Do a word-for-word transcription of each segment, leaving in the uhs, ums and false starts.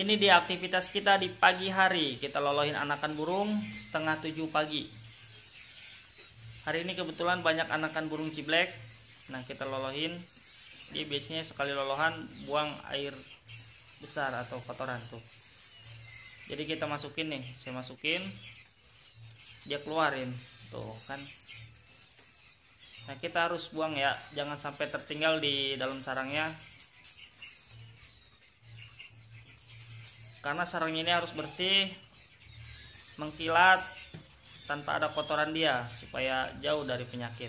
Ini dia aktivitas kita di pagi hari. Kita lolohin anakan burung setengah tujuh pagi. Hari ini kebetulan banyak anakan burung ciblek. Nah, kita lolohin. Dia biasanya sekali lolohan buang air besar atau kotoran tuh. Jadi kita masukin nih, saya masukin, dia keluarin tuh kan. Nah, kita harus buang ya, jangan sampai tertinggal di dalam sarangnya. Karena sarang ini harus bersih, mengkilat, tanpa ada kotoran dia, supaya jauh dari penyakit.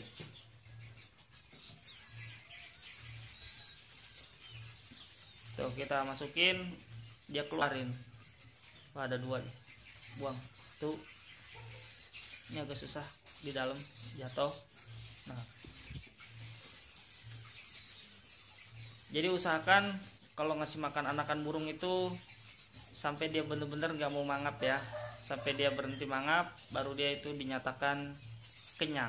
Tuh, kita masukin, dia keluarin. Wah, ada dua nih, buang. Tuh, ini agak susah di dalam, jatuh. Nah, jadi usahakan kalau ngasih makan anakan burung itu sampai dia bener-bener nggak mau mangap ya, sampai dia berhenti mangap baru dia itu dinyatakan kenyang.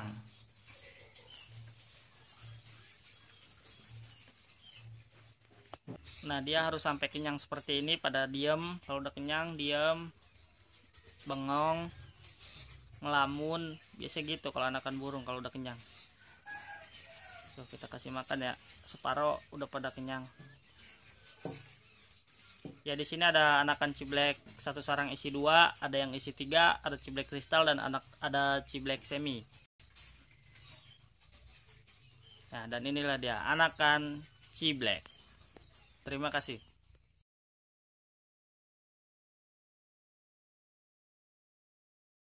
Nah, dia harus sampai kenyang seperti ini, pada diem. Kalau udah kenyang diem, bengong, ngelamun, biasa gitu kalau anakan burung kalau udah kenyang. Tuh, kita kasih makan ya, separoh udah pada kenyang. Ya, di sini ada anakan ciblek satu sarang isi dua, ada yang isi tiga, ada ciblek kristal dan anak ada ciblek semi. Nah, dan inilah dia anakan ciblek. Terima kasih.